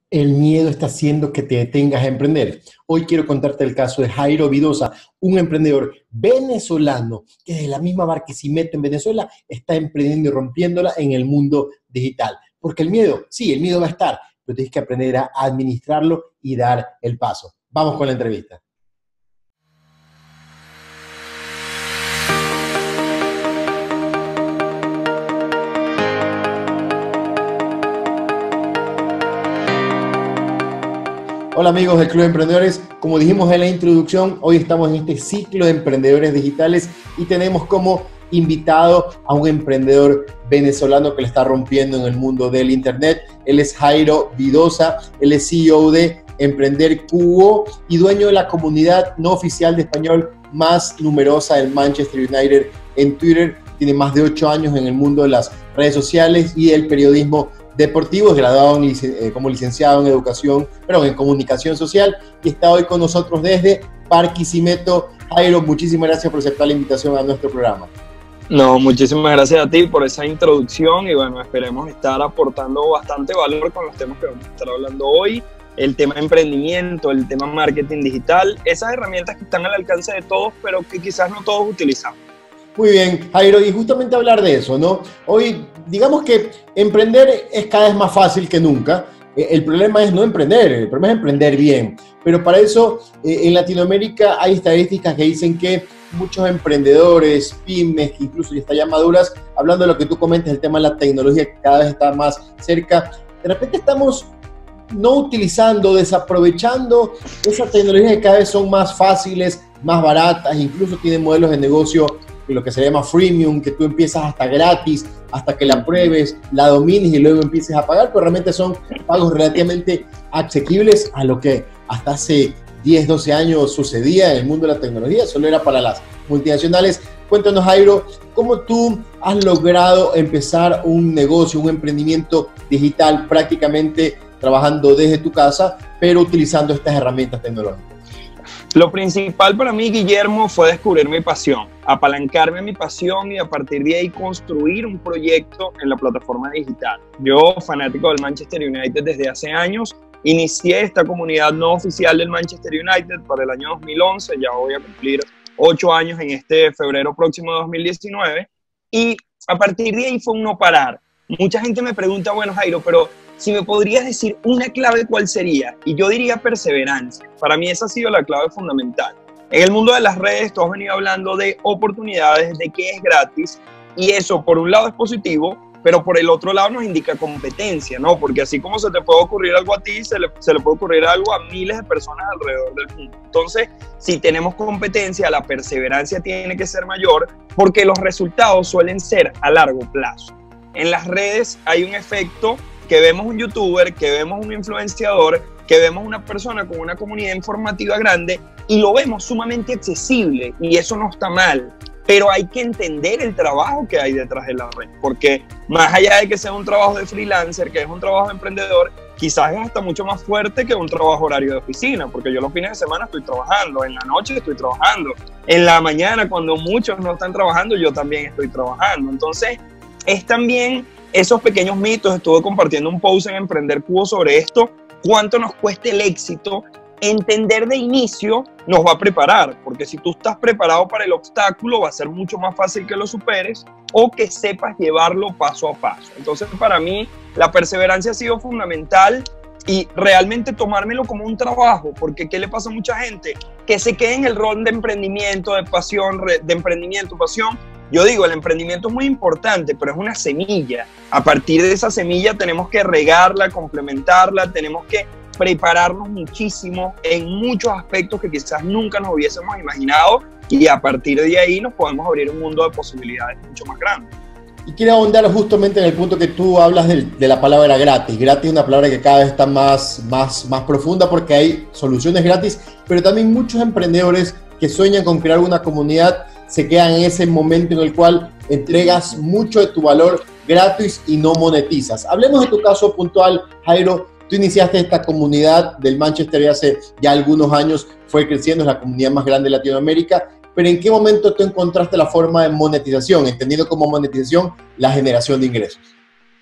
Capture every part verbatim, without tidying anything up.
El miedo está haciendo que te detengas a emprender. Hoy quiero contarte el caso de Jairo Vidosa, un emprendedor venezolano que desde la misma Barquisimeto en Venezuela está emprendiendo y rompiéndola en el mundo digital. Porque el miedo, sí, el miedo va a estar, pero tienes que aprender a administrarlo y dar el paso. Vamos con la entrevista. Hola amigos del Club de Emprendedores, como dijimos en la introducción, hoy estamos en este ciclo de emprendedores digitales y tenemos como invitado a un emprendedor venezolano que le está rompiendo en el mundo del internet. Él es Jairo Vidosa, él es C E O de Emprender Cubo y dueño de la comunidad no oficial de español más numerosa del Manchester United en Twitter. Tiene más de ocho años en el mundo de las redes sociales y el periodismo deportivo, es graduado en, eh, como licenciado en educación, perdón, en comunicación social, y está hoy con nosotros desde Barquisimeto. Jairo, muchísimas gracias por aceptar la invitación a nuestro programa. No, muchísimas gracias a ti por esa introducción y bueno, esperemos estar aportando bastante valor con los temas que vamos a estar hablando hoy, el tema de emprendimiento, el tema marketing digital, esas herramientas que están al alcance de todos, pero que quizás no todos utilizamos. Muy bien, Jairo, y justamente hablar de eso, ¿no? Hoy, digamos que emprender es cada vez más fácil que nunca. El problema es no emprender, el problema es emprender bien. Pero para eso, en Latinoamérica hay estadísticas que dicen que muchos emprendedores, pymes, que incluso ya están ya maduras, hablando de lo que tú comentas, el tema de la tecnología que cada vez está más cerca, de repente estamos no utilizando, desaprovechando esa tecnología que cada vez son más fáciles, más baratas, incluso tienen modelos de negocio lo que se llama freemium, que tú empiezas hasta gratis, hasta que la pruebes, la domines y luego empieces a pagar, pero realmente son pagos relativamente asequibles a lo que hasta hace diez, doce años sucedía en el mundo de la tecnología, solo era para las multinacionales. Cuéntanos, Jairo, ¿cómo tú has logrado empezar un negocio, un emprendimiento digital prácticamente trabajando desde tu casa, pero utilizando estas herramientas tecnológicas? Lo principal para mí, Guillermo, fue descubrir mi pasión, apalancarme en mi pasión y a partir de ahí construir un proyecto en la plataforma digital. Yo, fanático del Manchester United desde hace años, inicié esta comunidad no oficial del Manchester United para el año dos mil once, ya voy a cumplir ocho años en este febrero próximo de dos mil diecinueve, y a partir de ahí fue un no parar. Mucha gente me pregunta, bueno, Jairo, pero si me podrías decir una clave, ¿cuál sería? Y yo diría perseverancia. Para mí esa ha sido la clave fundamental. En el mundo de las redes, tú has venido hablando de oportunidades, de que es gratis, y eso por un lado es positivo, pero por el otro lado nos indica competencia, ¿no? Porque así como se te puede ocurrir algo a ti, se le, se le puede ocurrir algo a miles de personas alrededor del mundo. Entonces, si tenemos competencia, la perseverancia tiene que ser mayor, porque los resultados suelen ser a largo plazo. En las redes hay un efecto que vemos un youtuber, que vemos un influenciador, que vemos una persona con una comunidad informativa grande y lo vemos sumamente accesible y eso no está mal, pero hay que entender el trabajo que hay detrás de la red, porque más allá de que sea un trabajo de freelancer, que es un trabajo de emprendedor, quizás es hasta mucho más fuerte que un trabajo horario de oficina, porque yo los fines de semana estoy trabajando, en la noche estoy trabajando, en la mañana cuando muchos no están trabajando, yo también estoy trabajando. Entonces, es también esos pequeños mitos. Estuve compartiendo un post en Emprender Cubo sobre esto, cuánto nos cuesta el éxito. Entender de inicio nos va a preparar, porque si tú estás preparado para el obstáculo va a ser mucho más fácil que lo superes o que sepas llevarlo paso a paso. Entonces, para mí la perseverancia ha sido fundamental y realmente tomármelo como un trabajo, porque ¿qué le pasa a mucha gente? Que se queda en el rol de emprendimiento, de pasión, de emprendimiento, pasión. Yo digo, el emprendimiento es muy importante, pero es una semilla. A partir de esa semilla tenemos que regarla, complementarla, tenemos que prepararnos muchísimo en muchos aspectos que quizás nunca nos hubiésemos imaginado y a partir de ahí nos podemos abrir un mundo de posibilidades mucho más grande. Y quiero ahondar justamente en el punto que tú hablas de, de la palabra gratis. Gratis es una palabra que cada vez está más, más, más profunda porque hay soluciones gratis, pero también muchos emprendedores que sueñan con crear una comunidad se quedan en ese momento en el cual entregas mucho de tu valor gratis y no monetizas. Hablemos de tu caso puntual, Jairo. Tú iniciaste esta comunidad del Manchester hace ya algunos años, fue creciendo, es la comunidad más grande de Latinoamérica, pero ¿en qué momento tú encontraste la forma de monetización, entendiendo como monetización la generación de ingresos?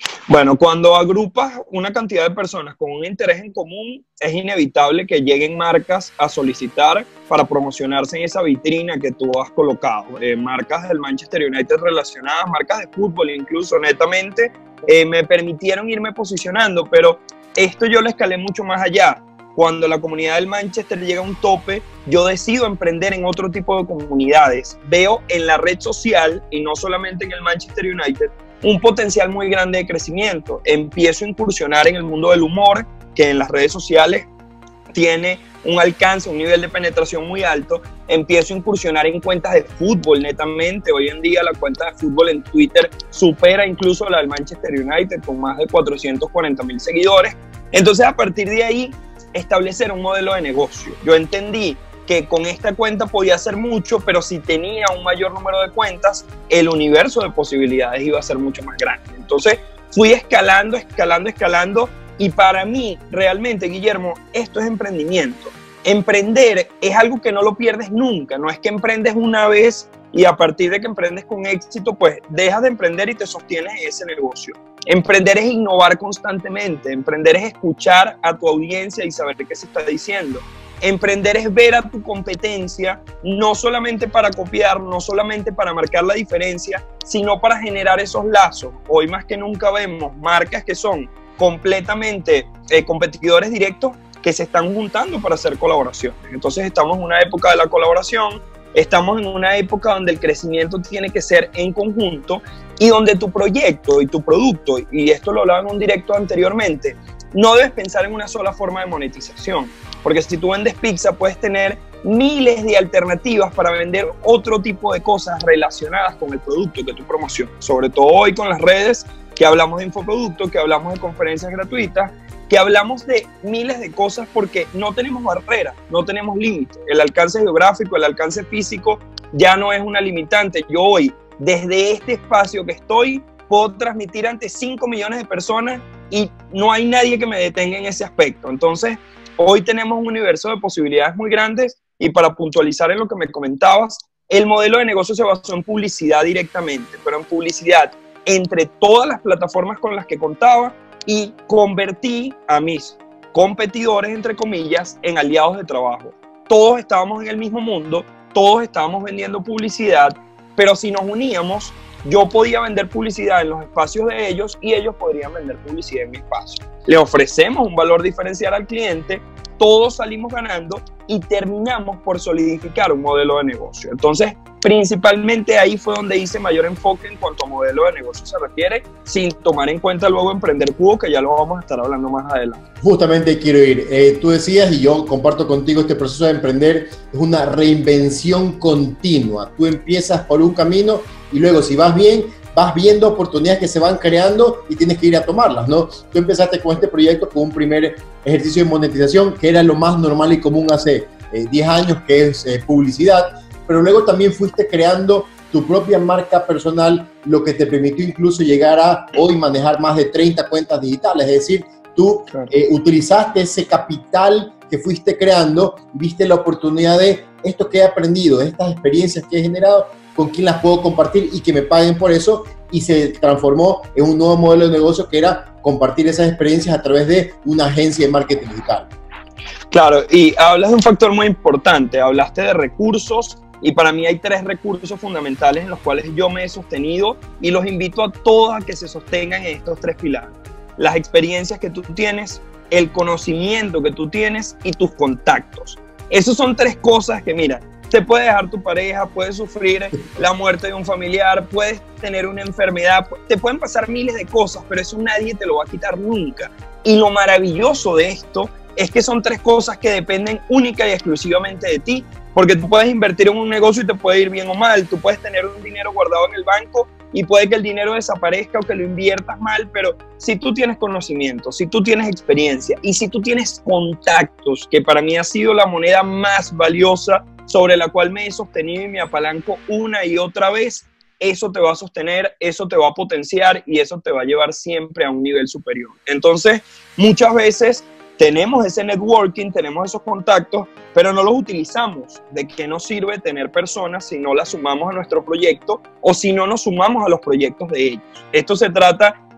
Bueno, cuando agrupas una cantidad de personas con un interés en común, es inevitable que lleguen marcas a solicitar para promocionarse en esa vitrina que tú has colocado. Eh, marcas del Manchester United relacionadas, marcas de fútbol incluso, netamente, eh, me permitieron irme posicionando, pero esto yo lo escalé mucho más allá. Cuando la comunidad del Manchester llega a un tope, yo decido emprender en otro tipo de comunidades. Veo en la red social, y no solamente en el Manchester United, un potencial muy grande de crecimiento. Empiezo a incursionar en el mundo del humor, que en las redes sociales tiene un alcance, un nivel de penetración muy alto. Empiezo a incursionar en cuentas de fútbol netamente. Hoy en día la cuenta de fútbol en Twitter supera incluso la del Manchester United con más de cuatrocientos cuarenta mil seguidores. Entonces, a partir de ahí, establecer un modelo de negocio. Yo entendí que con esta cuenta podía hacer mucho, pero si tenía un mayor número de cuentas, el universo de posibilidades iba a ser mucho más grande. Entonces fui escalando, escalando, escalando, y para mí realmente, Guillermo, esto es emprendimiento. Emprender es algo que no lo pierdes nunca, no es que emprendes una vez y a partir de que emprendes con éxito, pues dejas de emprender y te sostienes en ese negocio. Emprender es innovar constantemente, emprender es escuchar a tu audiencia y saber qué se está diciendo. Emprender es ver a tu competencia, no solamente para copiar, no solamente para marcar la diferencia, sino para generar esos lazos. Hoy más que nunca vemos marcas que son completamente eh, competidores directos que se están juntando para hacer colaboraciones. Entonces estamos en una época de la colaboración, estamos en una época donde el crecimiento tiene que ser en conjunto y donde tu proyecto y tu producto, y esto lo hablaba en un directo anteriormente, no debes pensar en una sola forma de monetización. Porque si tú vendes pizza, puedes tener miles de alternativas para vender otro tipo de cosas relacionadas con el producto que tú promocionas. Sobre todo hoy con las redes, que hablamos de infoproductos, que hablamos de conferencias gratuitas, que hablamos de miles de cosas porque no tenemos barreras, no tenemos límites. El alcance geográfico, el alcance físico ya no es una limitante. Yo hoy, desde este espacio que estoy, puedo transmitir ante cinco millones de personas y no hay nadie que me detenga en ese aspecto. Entonces, hoy tenemos un universo de posibilidades muy grandes y para puntualizar en lo que me comentabas, el modelo de negocio se basó en publicidad directamente, pero en publicidad entre todas las plataformas con las que contaba y convertí a mis competidores, entre comillas, en aliados de trabajo. Todos estábamos en el mismo mundo, todos estábamos vendiendo publicidad, pero si nos uníamos, yo podía vender publicidad en los espacios de ellos y ellos podrían vender publicidad en mi espacio. Le ofrecemos un valor diferencial al cliente, todos salimos ganando y terminamos por solidificar un modelo de negocio. Entonces, principalmente ahí fue donde hice mayor enfoque en cuanto a modelo de negocio se refiere, sin tomar en cuenta luego Emprender Cubo, que ya lo vamos a estar hablando más adelante. Justamente quiero ir. Eh, tú decías, y yo comparto contigo, este proceso de emprender es una reinvención continua. Tú empiezas por un camino y luego, si vas bien, vas viendo oportunidades que se van creando y tienes que ir a tomarlas, ¿no? Tú empezaste con este proyecto con un primer ejercicio de monetización que era lo más normal y común hace eh, diez años, que es eh, publicidad, pero luego también fuiste creando tu propia marca personal, lo que te permitió incluso llegar a hoy manejar más de treinta cuentas digitales, es decir, tú Claro. eh, utilizaste ese capital que fuiste creando, viste la oportunidad de esto que he aprendido, estas experiencias que he generado, con quién las puedo compartir y que me paguen por eso, y se transformó en un nuevo modelo de negocio que era compartir esas experiencias a través de una agencia de marketing digital. Claro, y hablas de un factor muy importante, hablaste de recursos y para mí hay tres recursos fundamentales en los cuales yo me he sostenido y los invito a todos a que se sostengan en estos tres pilares. Las experiencias que tú tienes, el conocimiento que tú tienes y tus contactos. Esas son tres cosas que, mira, te puede dejar tu pareja, puedes sufrir la muerte de un familiar, puedes tener una enfermedad, te pueden pasar miles de cosas, pero eso nadie te lo va a quitar nunca. Y lo maravilloso de esto es que son tres cosas que dependen única y exclusivamente de ti, porque tú puedes invertir en un negocio y te puede ir bien o mal, tú puedes tener un dinero guardado en el banco y puede que el dinero desaparezca o que lo inviertas mal, pero si tú tienes conocimiento, si tú tienes experiencia y si tú tienes contactos, que para mí ha sido la moneda más valiosa sobre la cual me he sostenido y me apalanco una y otra vez, eso te va a sostener, eso te va a potenciar y eso te va a llevar siempre a un nivel superior. Entonces, muchas veces tenemos ese networking, tenemos esos contactos, pero no los utilizamos. ¿De qué nos sirve tener personas si no las sumamos a nuestro proyecto o si no nos sumamos a los proyectos de ellos? Esto se trata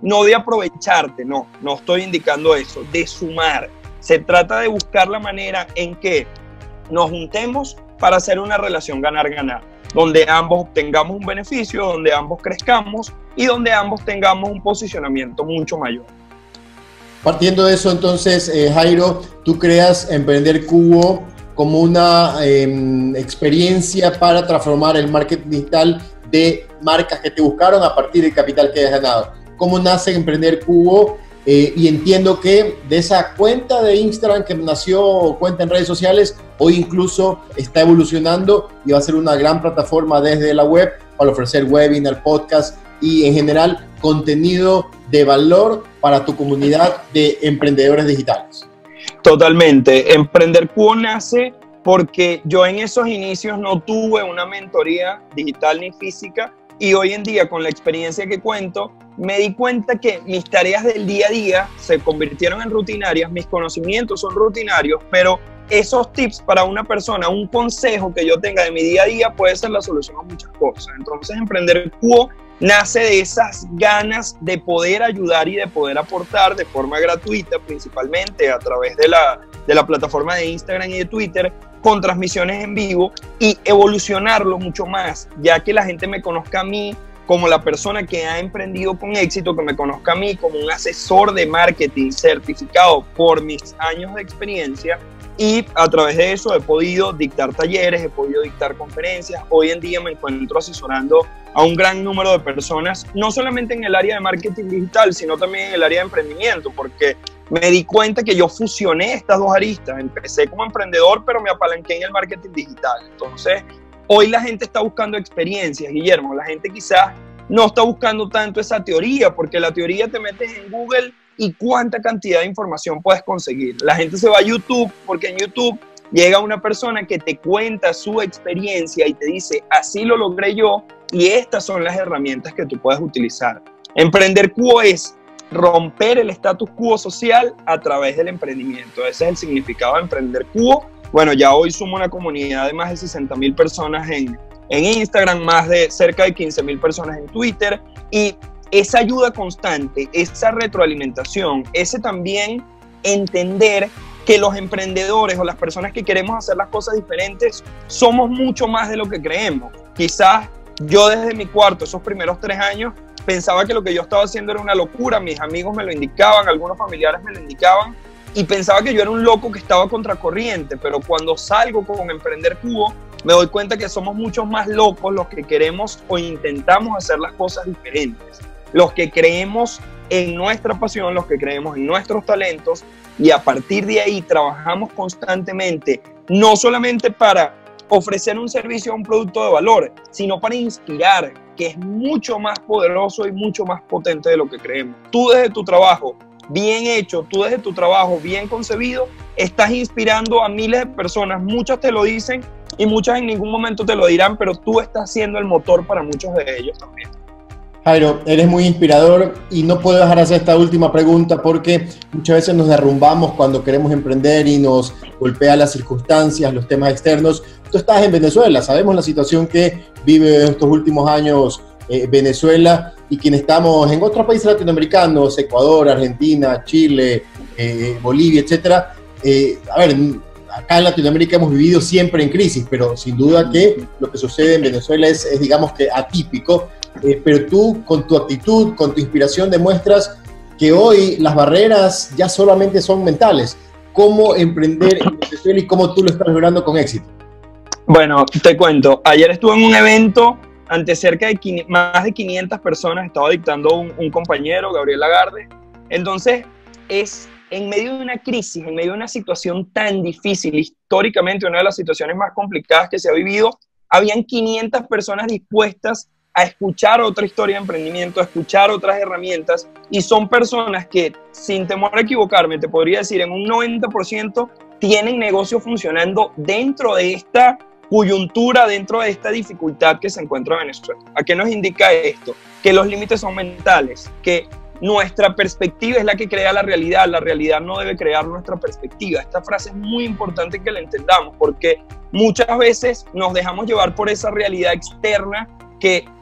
no de aprovecharte, no, no estoy indicando eso, de sumar. Se trata de buscar la manera en que nos juntemos para hacer una relación ganar-ganar, donde ambos obtengamos un beneficio, donde ambos crezcamos y donde ambos tengamos un posicionamiento mucho mayor. Partiendo de eso, entonces, eh, Jairo, tú creas Emprender Cubo como una eh, experiencia para transformar el marketing digital de marcas que te buscaron a partir del capital que has ganado. ¿Cómo nace Emprender Cubo? Eh, y entiendo que de esa cuenta de Instagram que nació, cuenta en redes sociales, hoy incluso está evolucionando y va a ser una gran plataforma desde la web para ofrecer webinar, podcast y en general contenido de valor para tu comunidad de emprendedores digitales. Totalmente. Emprender Cubo nace porque yo en esos inicios no tuve una mentoría digital ni física y hoy en día con la experiencia que cuento me di cuenta que mis tareas del día a día se convirtieron en rutinarias, mis conocimientos son rutinarios, pero esos tips para una persona, un consejo que yo tenga de mi día a día puede ser la solución a muchas cosas. Entonces Emprender Cubo nace de esas ganas de poder ayudar y de poder aportar de forma gratuita, principalmente a través de la, de la plataforma de Instagram y de Twitter, con transmisiones en vivo y evolucionarlo mucho más, ya que la gente me conozca a mí como la persona que ha emprendido con éxito, que me conozca a mí como un asesor de marketing certificado por mis años de experiencia, y a través de eso he podido dictar talleres, he podido dictar conferencias. Hoy en día me encuentro asesorando a un gran número de personas, no solamente en el área de marketing digital, sino también en el área de emprendimiento, porque me di cuenta que yo fusioné estas dos aristas. Empecé como emprendedor, pero me apalanqué en el marketing digital. Entonces, hoy la gente está buscando experiencias, Guillermo. La gente quizás no está buscando tanto esa teoría, porque la teoría te metes en Google y cuánta cantidad de información puedes conseguir. La gente se va a YouTube, porque en YouTube llega una persona que te cuenta su experiencia y te dice, así lo logré yo, y estas son las herramientas que tú puedes utilizar. Emprender Cubo es romper el status quo social a través del emprendimiento. Ese es el significado de Emprender Cubo. Bueno, ya hoy sumo una comunidad de más de sesenta mil personas en, en Instagram, más de cerca de quince mil personas en Twitter, y esa ayuda constante, esa retroalimentación, ese también entender que los emprendedores o las personas que queremos hacer las cosas diferentes somos mucho más de lo que creemos. Quizás yo desde mi cuarto, esos primeros tres años, pensaba que lo que yo estaba haciendo era una locura, mis amigos me lo indicaban, algunos familiares me lo indicaban, y pensaba que yo era un loco que estaba contracorriente, pero cuando salgo con Emprender Cubo, me doy cuenta que somos muchos más locos los que queremos o intentamos hacer las cosas diferentes, los que creemos en nuestra pasión, los que creemos en nuestros talentos, y a partir de ahí trabajamos constantemente, no solamente para ofrecer un servicio o un producto de valor, sino para inspirar, que es mucho más poderoso y mucho más potente de lo que creemos. Tú desde tu trabajo bien hecho, tú desde tu trabajo bien concebido, estás inspirando a miles de personas. Muchas te lo dicen y muchas en ningún momento te lo dirán, pero tú estás siendo el motor para muchos de ellos también. Jairo, eres muy inspirador y no puedo dejar de hacer esta última pregunta porque muchas veces nos derrumbamos cuando queremos emprender y nos golpean las circunstancias, los temas externos. Tú estás en Venezuela, sabemos la situación que vive en estos últimos años eh, Venezuela, y quienes estamos en otros países latinoamericanos, Ecuador, Argentina, Chile, eh, Bolivia, etcétera. Eh, a ver, acá en Latinoamérica hemos vivido siempre en crisis, pero sin duda que lo que sucede en Venezuela es, es digamos que atípico. Eh, pero tú, con tu actitud, con tu inspiración, demuestras que hoy las barreras ya solamente son mentales. ¿Cómo emprender en Venezuela y cómo tú lo estás logrando con éxito? Bueno, te cuento. Ayer estuve en un evento ante cerca de más de quinientas personas. Estaba dictando un, un compañero, Gabriel Lagarde. Entonces, es en medio de una crisis, en medio de una situación tan difícil, históricamente una de las situaciones más complicadas que se ha vivido, habían quinientas personas dispuestas a escuchar otra historia de emprendimiento, a escuchar otras herramientas, y son personas que, sin temor a equivocarme, te podría decir, en un noventa por ciento tienen negocios funcionando dentro de esta coyuntura, dentro de esta dificultad que se encuentra Venezuela. ¿A qué nos indica esto? Que los límites son mentales, que nuestra perspectiva es la que crea la realidad, la realidad no debe crear nuestra perspectiva. Esta frase es muy importante que la entendamos, porque muchas veces nos dejamos llevar por esa realidad externa que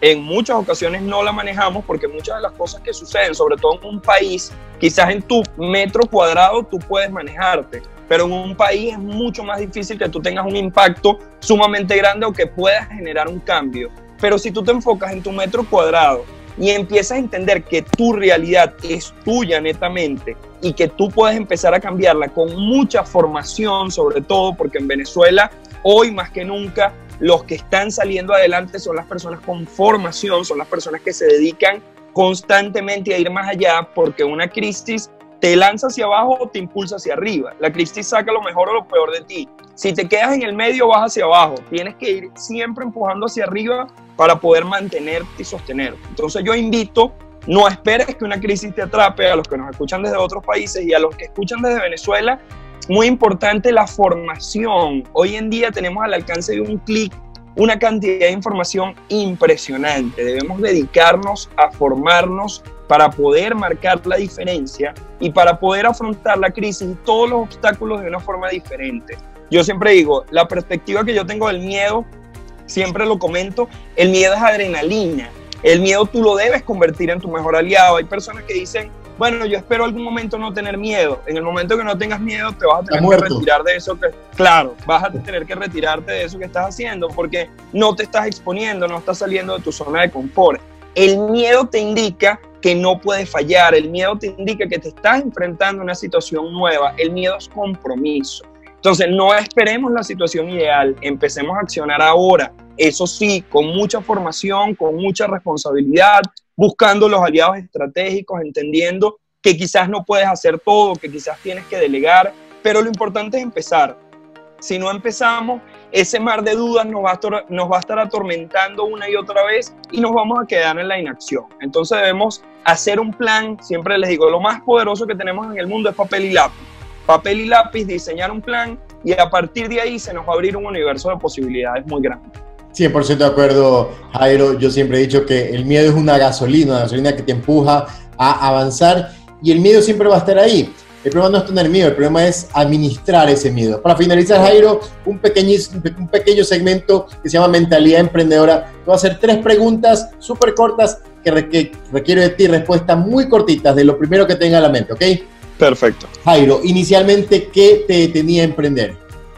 en muchas ocasiones no la manejamos porque muchas de las cosas que suceden, sobre todo en un país, quizás en tu metro cuadrado tú puedes manejarte, pero en un país es mucho más difícil que tú tengas un impacto sumamente grande o que puedas generar un cambio. Pero si tú te enfocas en tu metro cuadrado y empiezas a entender que tu realidad es tuya netamente y que tú puedes empezar a cambiarla con mucha formación, sobre todo porque en Venezuela hoy más que nunca los que están saliendo adelante son las personas con formación, son las personas que se dedican constantemente a ir más allá, porque una crisis te lanza hacia abajo o te impulsa hacia arriba. La crisis saca lo mejor o lo peor de ti. Si te quedas en el medio, vas hacia abajo. Tienes que ir siempre empujando hacia arriba para poder mantenerte y sostenerte. Entonces yo invito, no esperes que una crisis te atrape. A los que nos escuchan desde otros países y a los que escuchan desde Venezuela, muy importante la formación. Hoy en día tenemos al alcance de un clic una cantidad de información impresionante. Debemos dedicarnos a formarnos para poder marcar la diferencia y para poder afrontar la crisis y todos los obstáculos de una forma diferente. Yo siempre digo, la perspectiva que yo tengo del miedo, siempre lo comento, el miedo es adrenalina. El miedo tú lo debes convertir en tu mejor aliado. Hay personas que dicen, bueno, yo espero algún momento no tener miedo. En el momento que no tengas miedo, te vas a tener que retirar de eso que... Claro, vas a tener que retirarte de eso que estás haciendo porque no te estás exponiendo, no estás saliendo de tu zona de confort. El miedo te indica que no puedes fallar. El miedo te indica que te estás enfrentando a una situación nueva. El miedo es compromiso. Entonces, no esperemos la situación ideal. Empecemos a accionar ahora. Eso sí, con mucha formación, con mucha responsabilidad, buscando los aliados estratégicos, entendiendo que quizás no puedes hacer todo, que quizás tienes que delegar, pero lo importante es empezar. Si no empezamos, ese mar de dudas nos va a, nos va a estar atormentando una y otra vez y nos vamos a quedar en la inacción. Entonces debemos hacer un plan. Siempre les digo, lo más poderoso que tenemos en el mundo es papel y lápiz. Papel y lápiz, diseñar un plan y a partir de ahí se nos va a abrir un universo de posibilidades muy grande. cien por ciento de acuerdo, Jairo. Yo siempre he dicho que el miedo es una gasolina, una gasolina que te empuja a avanzar y el miedo siempre va a estar ahí. El problema no es tener miedo, el problema es administrar ese miedo. Para finalizar, Jairo, un, un pequeño segmento que se llama Mentalidad Emprendedora. Te voy a hacer tres preguntas súper cortas que, re que requiero de ti respuestas muy cortitas de lo primero que tenga a la mente, ¿ok? Perfecto. Jairo, inicialmente, ¿qué te detenía a emprender?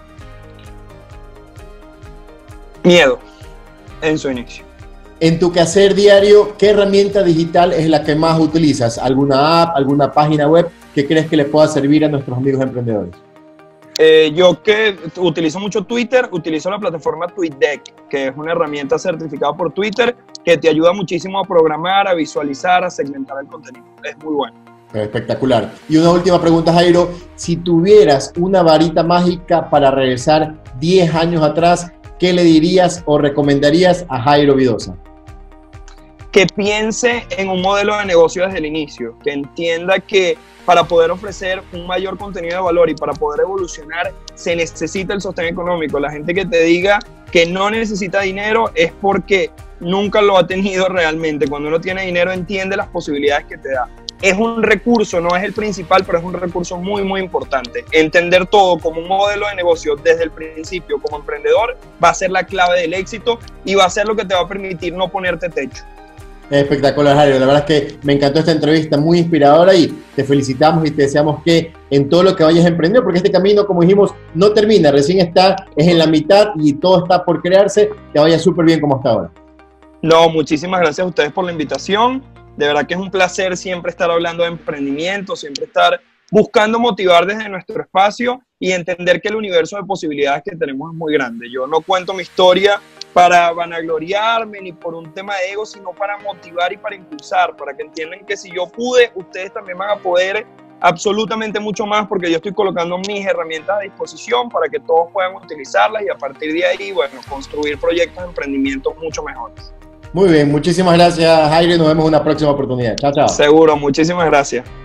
Miedo, en su inicio. En tu quehacer diario, ¿qué herramienta digital es la que más utilizas? ¿Alguna app, alguna página web que crees que les pueda servir a nuestros amigos emprendedores? Eh, yo que utilizo mucho Twitter, utilizo la plataforma TweetDeck, que es una herramienta certificada por Twitter que te ayuda muchísimo a programar, a visualizar, a segmentar el contenido. Es muy bueno. Espectacular. Y una última pregunta, Jairo. Si tuvieras una varita mágica para regresar diez años atrás, ¿qué le dirías o recomendarías a Jairo Vidosa? Que piense en un modelo de negocio desde el inicio, que entienda que para poder ofrecer un mayor contenido de valor y para poder evolucionar se necesita el sostén económico. La gente que te diga que no necesita dinero es porque nunca lo ha tenido realmente. Cuando uno tiene dinero entiende las posibilidades que te da. Es un recurso, no es el principal, pero es un recurso muy, muy importante. Entender todo como un modelo de negocio desde el principio como emprendedor va a ser la clave del éxito y va a ser lo que te va a permitir no ponerte techo. Espectacular, Jairo. La verdad es que me encantó esta entrevista, muy inspiradora y te felicitamos y te deseamos que en todo lo que vayas a emprender, porque este camino, como dijimos, no termina, recién está, es en la mitad y todo está por crearse, te vaya súper bien como hasta ahora. No, muchísimas gracias a ustedes por la invitación. De verdad que es un placer siempre estar hablando de emprendimiento, siempre estar buscando motivar desde nuestro espacio y entender que el universo de posibilidades que tenemos es muy grande. Yo no cuento mi historia para vanagloriarme ni por un tema de ego, sino para motivar y para impulsar, para que entiendan que si yo pude, ustedes también van a poder absolutamente mucho más, porque yo estoy colocando mis herramientas a disposición para que todos puedan utilizarlas y a partir de ahí, bueno, construir proyectos de emprendimiento mucho mejores. Muy bien, muchísimas gracias, Jairo, y nos vemos en una próxima oportunidad. Chao, chao. Seguro, muchísimas gracias.